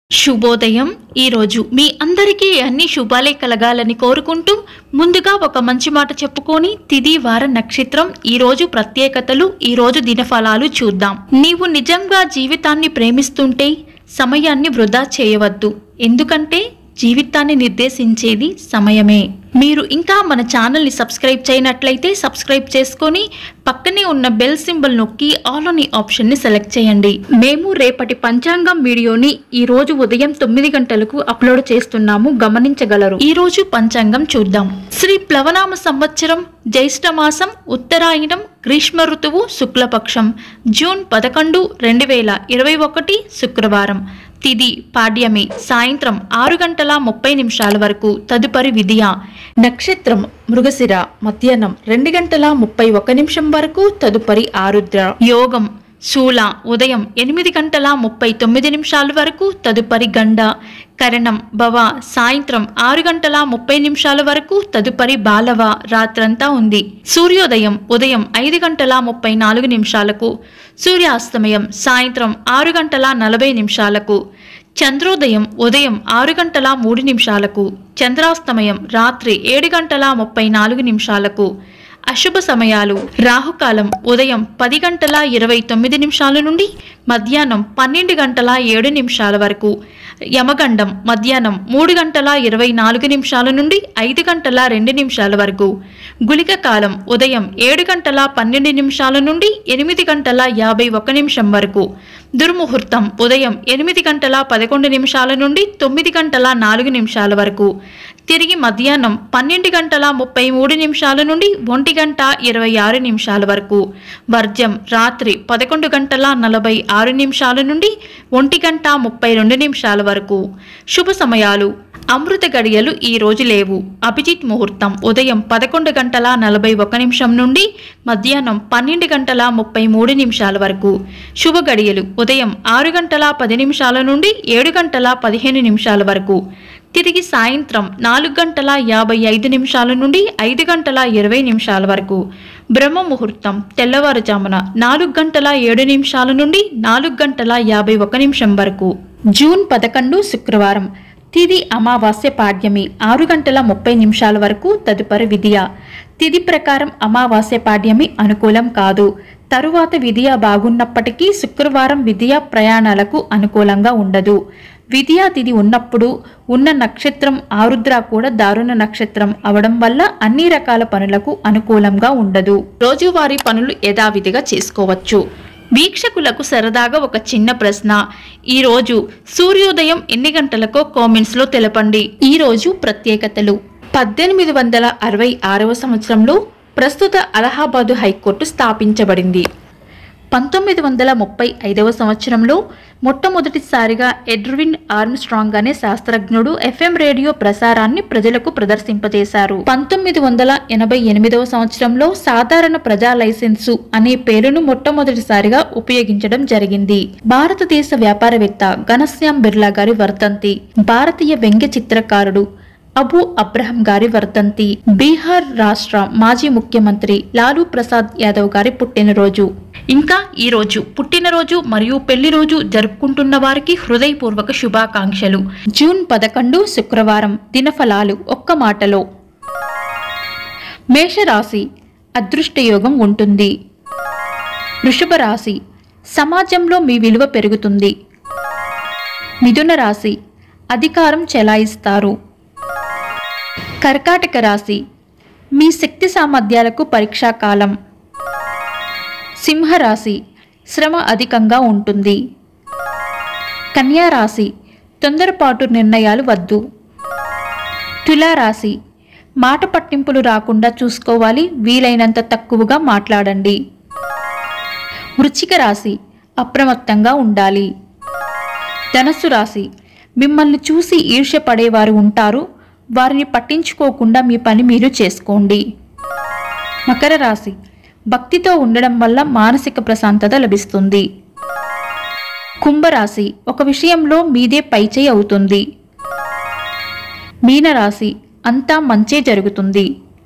శుభోదయం. ఈరోజు మీ అందరికీ అన్ని శుభాలే కలగాలని కోరుకుంటూ ముందుగా ఒక మంచి మాట చెప్పుకొని తిది వార నక్షత్రం ఈరోజు ప్రత్యేకతలు ఈరోజు దినఫలాలు చూద్దాం. నీవు నిజంగా జీవితాన్ని ప్రేమిస్తుంటే సమయాన్ని వృధా చేయవద్దు. ఎందుకంటే జీవితాన్ని నిర్దేశించేది సమయమే. మీరు ఇంకా మన ఛానల్ని సబ్స్క్రైబ్ చేయనట్లయితే సబ్స్క్రైబ్ చేసుకొని పక్కనే ఉన్న బెల్ సింబల్ నొక్కి ఆల్ అనే ఆప్షన్ని సెలెక్ట్ చేయండి. మేము రేపటి పంచాంగం వీడియోని ఈ రోజు ఉదయం 9 గంటలకు అప్లోడ్ చేస్తున్నాము, గమనించగలరు. ఈ రోజు పంచాంగం చూద్దాం. శ్రీ ప్లవనామ సంవత్సరం జ్యేష్ఠ మాసం ఉత్తరాయణం గ్రీష్మ ఋతువు శుక్లపక్షం జూన్ 11, 2021 శుక్రవారం. తిది పాడ్యమి సాయంత్రం 6:30 వరకు. తదుపరి విధియ. నక్షత్రం మృగశిర మధ్యాహ్నం 2:31 వరకు. తదుపరి ఆరుద్ర. యోగం శూల ఉదయం 8:39 వరకు. తదుపరి గండ. కరణం భవ సాయంత్రం 6:30 వరకు. తదుపరి బాలవ రాత్రంతా ఉంది. సూర్యోదయం ఉదయం 5:34. సూర్యాస్తమయం సాయంత్రం 6:40. చంద్రోదయం ఉదయం 6:03. చంద్రాస్తమయం రాత్రి 7:34. అశుభ సమయాలు రాహుకాలం ఉదయం 10:29 నుండి మధ్యాహ్నం 12:07 వరకు. యమగండం మధ్యాహ్నం 3:24 నుండి 5:02 వరకు. గుళిక కాలం ఉదయం 7:12 నుండి 8:51 వరకు. దుర్ముహూర్తం ఉదయం 8:11 నుండి 9:04 వరకు. తిరిగి మధ్యాహ్నం 12:33 నుండి 1:26 వరకు. వర్జ్యం రాత్రి 11:46 నుండి 1:32 వరకు. శుభ సమయాలు అమృత గడియలు ఈ రోజు లేవు. అభిజిత్ ముహూర్తం ఉదయం 11:41 నుండి మధ్యాహ్నం 12:33 వరకు. శుభ గడియలు ఉదయం 6:10 నుండి 7:15 వరకు. తిరిగి సాయంత్రం 4:55 నుండి 5:20 వరకు. బ్రహ్మ ముహూర్తం తెల్లవారుజామున 4:07 నుండి 4:51 వరకు. జూన్ 11 శుక్రవారం. తిది అమావాస్య పాడ్యమి 6:30 వరకు. తదుపరి విధియ. తిది ప్రకారం అమావాస్య పాడ్యమి అనుకూలం కాదు. తరువాత విధియ బాగున్నప్పటికీ శుక్రవారం విధియ ప్రయాణాలకు అనుకూలంగా ఉండదు. విధియా తిథి ఉన్నప్పుడు ఉన్న నక్షత్రం ఆరుద్ర కూడా దారుణ నక్షత్రం అవడం వల్ల అన్ని రకాల పనులకు అనుకూలంగా ఉండదు. రోజువారీ పనులు యథావిధిగా చేసుకోవచ్చు. వీక్షకులకు సరదాగా ఒక చిన్న ప్రశ్న. ఈరోజు సూర్యోదయం ఎన్ని గంటలకో కామెంట్స్లో తెలపండి. ఈరోజు ప్రత్యేకతలు. 1866 సంవత్సరంలో ప్రస్తుత అలహాబాదు హైకోర్టు స్థాపించబడింది. 1935 సంవత్సరంలో మొట్టమొదటిసారిగా ఎడ్విన్ ఆర్మ్స్ట్రాంగ్ అనే శాస్త్రజ్ఞుడు FM రేడియో ప్రసారాన్ని ప్రజలకు ప్రదర్శింపజేశారు. 1988 సంవత్సరంలో సాధారణ ప్రజా లైసెన్సు అనే పేరును మొట్టమొదటిసారిగా ఉపయోగించడం జరిగింది. భారతదేశ వ్యాపారవేత్త ఘనశ్యామ్ బిర్లా గారి వర్ధంతి. భారతీయ వ్యంగ్య చిత్రకారుడు అబూ అబ్రహం గారి వర్ధంతి. బీహార్ రాష్ట్ర మాజీ ముఖ్యమంత్రి లాలూ ప్రసాద్ యాదవ్ గారి పుట్టినరోజు. ఇంకా ఈరోజు పుట్టినరోజు మరియు పెళ్లి రోజు జరుపుకుంటున్న వారికి హృదయపూర్వక శుభాకాంక్షలు. జూన్ 11 శుక్రవారం. దినఫలాలు ఒక్క మాటలో. మేషరాశి అదృష్టయోగం ఉంటుంది. వృషభ రాశి సమాజంలో మీ విలువ పెరుగుతుంది. మిథున రాశి అధికారం చెలాయిస్తారు. కర్కాటక రాశి మీ శక్తి సామర్థ్యాలకు పరీక్షాకాలం. సింహరాశి శ్రమ అధికంగా ఉంటుంది. కన్యా రాశి తొందరపాటు నిర్ణయాలు వద్దు. తులారాశి మాట పట్టింపులు రాకుండా చూసుకోవాలి, వీలైనంత తక్కువగా మాట్లాడండి. వృశ్చిక రాశి అప్రమత్తంగా ఉండాలి. ధనస్సు రాశి మిమ్మల్ని చూసి ఈర్ష్య పడేవారు ఉంటారు, వారిని పట్టించుకోకుండా మీ పని మీరు చేసుకోండి. మకర రాశి భక్తితో ఉండడం వల్ల మానసిక ప్రశాంతత లభిస్తుంది. కుంభరాశి ఒక విషయంలో మీదే పైచేయి అవుతుంది. మీనరాశి అంతా మంచే జరుగుతుంది.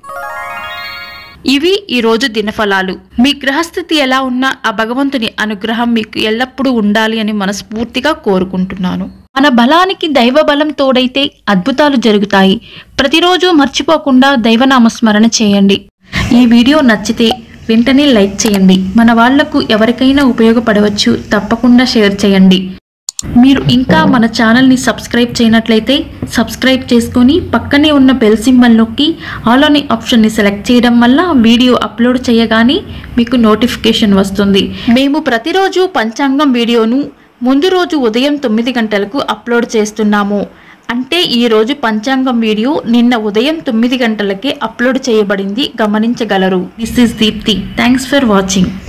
ఇవి ఈరోజు దినఫలాలు. మీ గ్రహస్థితి ఎలా ఉన్నా ఆ భగవంతుని అనుగ్రహం మీకు ఎల్లప్పుడూ ఉండాలి అని మనస్ఫూర్తిగా కోరుకుంటున్నాను. మన బలానికి దైవ బలం తోడైతే అద్భుతాలు జరుగుతాయి. ప్రతిరోజు మర్చిపోకుండా దైవనామస్మరణ చేయండి. ఈ వీడియో నచ్చితే వెంటనే లైక్ చేయండి. మన వాళ్లకు ఎవరికైనా ఉపయోగపడవచ్చు. తప్పకుండా షేర్ చేయండి. మీరు ఇంకా మన ఛానల్ని సబ్స్క్రైబ్ చేయనట్లయితే సబ్స్క్రైబ్ చేసుకొని పక్కనే ఉన్న బెల్ సింబల్ నొక్కి ఆల్ అనే ఆప్షన్ని సెలెక్ట్ చేయడం వల్ల వీడియో అప్లోడ్ చేయగానే మీకు నోటిఫికేషన్ వస్తుంది. మేము ప్రతిరోజు పంచాంగం వీడియోను ముందు రోజు ఉదయం 9 గంటలకు అప్లోడ్ చేస్తున్నాము. అంటే ఈరోజు పంచాంగం వీడియో నిన్న ఉదయం 9 గంటలకే అప్లోడ్ చేయబడింది. గమనించగలరు. This is Deepti. Thanks for watching.